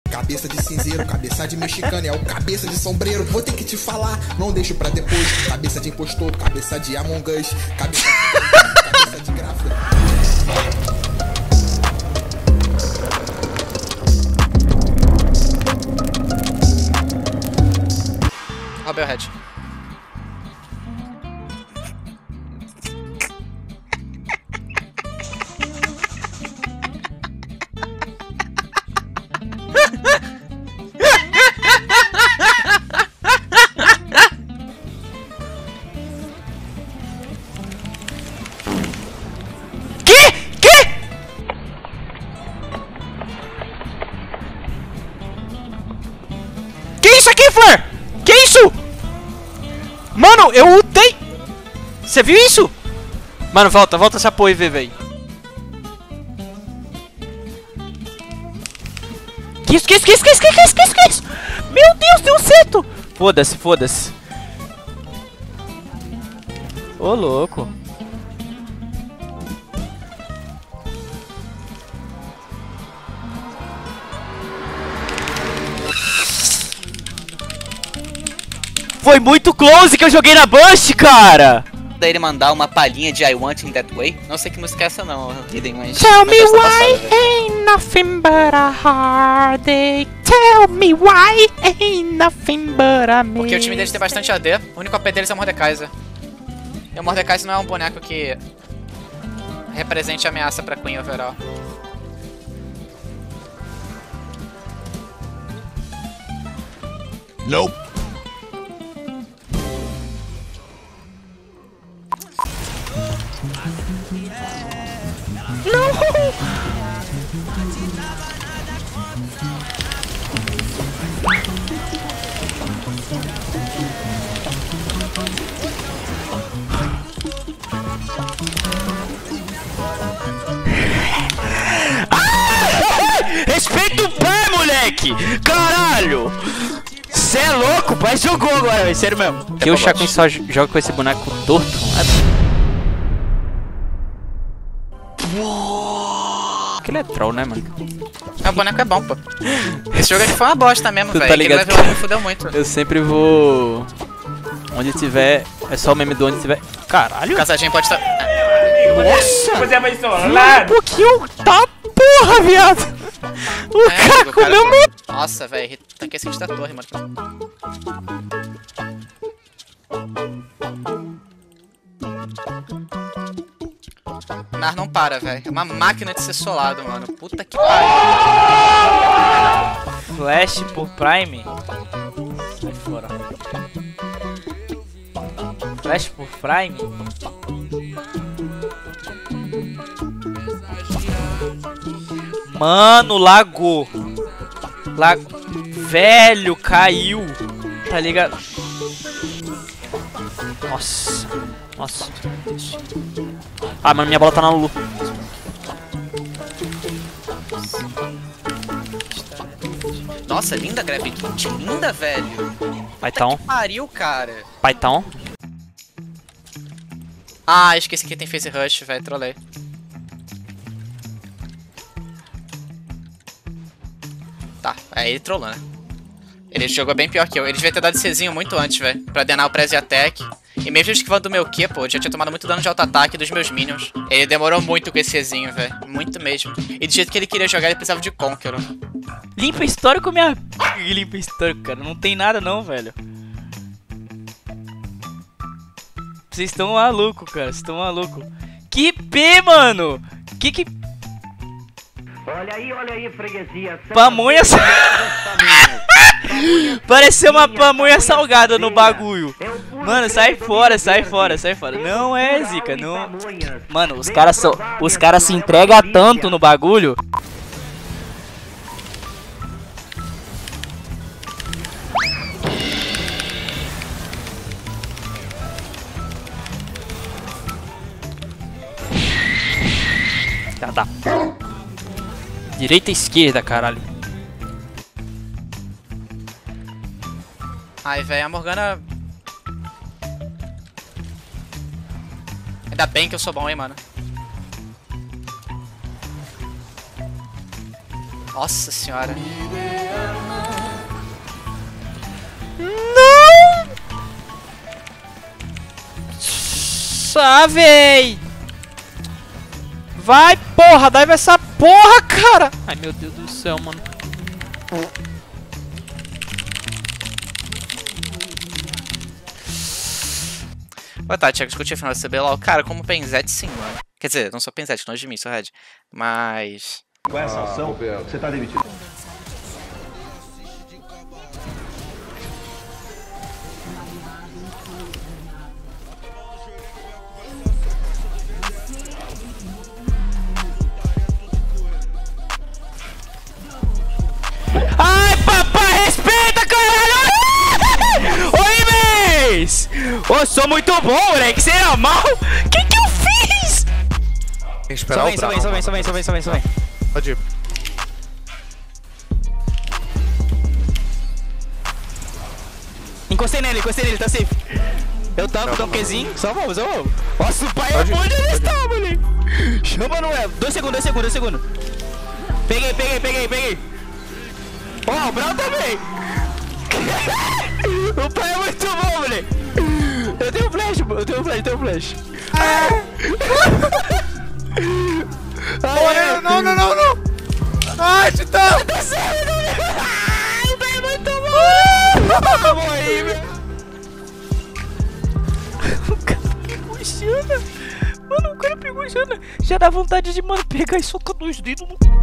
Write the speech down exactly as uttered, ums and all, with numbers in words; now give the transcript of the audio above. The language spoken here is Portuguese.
Cabeça de cinzeiro, cabeça de mexicano, é o cabeça de sombreiro. Vou ter que te falar, não deixo pra depois. Cabeça de impostor, cabeça de Among Us, cabeça de, cabeça de gráfico. Roubei o head. Que isso? Mano, eu ultei. Você viu isso? Mano, volta, volta essa porra e vê, velho. Que isso, que isso, que isso, que isso, que isso, que isso, que isso? Meu Deus, deu certo. Foda-se, foda-se. Ô, louco. Foi muito close que eu joguei na Bush, cara! Daí ele mandar uma palhinha de I Want In That Way. Não sei que música é essa não, Hidden, mas... Tell me mas why passada, ain't nothing but a heartache. Tell me why ain't nothing but a mistake. Porque o time deles tem bastante A D, o único A P deles é o Mordekaiser. E o Mordekaiser não é um boneco que represente ameaça pra Queen overall. Nope. Respeita o pai, moleque! Caralho! Cê é louco, o pai jogou agora, velho. Sério mesmo. Que o Chacun só joga com esse boneco torto? Aquele é troll, né, mano? Ah, o boneco é bom, pô. Esse jogo aqui foi uma bosta mesmo, Tu velho. tá Aquele ligado level que- um me fudeu muito. Eu sempre vou... Onde tiver... É só o meme do onde tiver... Caralho! O casadinho pode estar... Nossa! Você vai isolar. Um pouquinho... Tá porra, viado! O É, cara o cara- comeu meu... Nossa, velho. Tanquei esse da torre, mano. Nar não para, velho. É uma máquina de ser solado, mano. Puta que pariu. Flash por Prime? Sai fora. Flash por Prime? Mano, lagou. Lag... Velho, caiu. Tá ligado? Nossa. Nossa. Ah, mano, minha bola tá na Lulu. Nossa, linda Grab Kit. Linda, velho. Python. Pariu, cara. Python. Ah, esqueci que tem Phase Rush, velho. Trolei. Tá, aí ele trollou, né? Ele jogou bem pior que eu. Ele devia ter dado Czinho muito antes, velho. Pra denar o Prezi Attack. E mesmo esquivando do meu Q, pô, eu já tinha tomado muito dano de auto-ataque dos meus minions. Ele demorou muito com esse Czinho, velho. Muito mesmo. E do jeito que ele queria jogar, ele precisava de Conqueror. Limpa histórico, minha... Limpa histórico, cara. Não tem nada não, velho. Vocês estão malucos, cara. Vocês estão malucos. Que P, mano! Que que... Olha aí, olha aí, freguesia. Pamonha... Pareceu uma pamonha salgada no bagulho. Mano, sai fora, sai fora, sai fora. Não é, Zica, não... Mano, os caras são... Os caras se entregam tanto no bagulho. Já dá. Direita e esquerda, caralho. Ai, velho, a Morgana... Ainda bem que eu sou bom, hein, mano. Nossa senhora. passar, véi. Vai, porra, dive essa porra, cara. Ai, meu Deus do céu, mano. Boa tarde, Thiago. Discutir a final do C B L O L. Cara, como Penzete, sim, mano. Quer dizer, não sou Penzete, longe de mim, sou Red. Mas... Com essa ação, você tá demitido. Ai, papai, respeita, caralho! Oi, mês! Ô, sou muito bom, moleque, você era mal? Que que eu fiz? Tem que esperar Só o vem, só Brown. vem, só vem, só vem, só vem, só vem, só vem. Pode ir. Encostei nele, encostei nele, tá safe. Eu tanco, tanquezinho, só vamos, só vamos. Nossa, o pai é bom onde ele está, moleque. Chama, não é? Dois segundos, dois segundos, dois segundos. Peguei, peguei, peguei, peguei. Ó, oh, o Brown também. O pai é muito bom, moleque. Eu tenho flash, eu tenho flash, eu tenho flash. Ai, não, não, não, não! Ai, Titã! O pai é muito bom. Eu morri, meu. O cara pegou Xana. Mano, o cara pegou Xana. Já dá vontade de, mano, pegar e socar dois dedos no...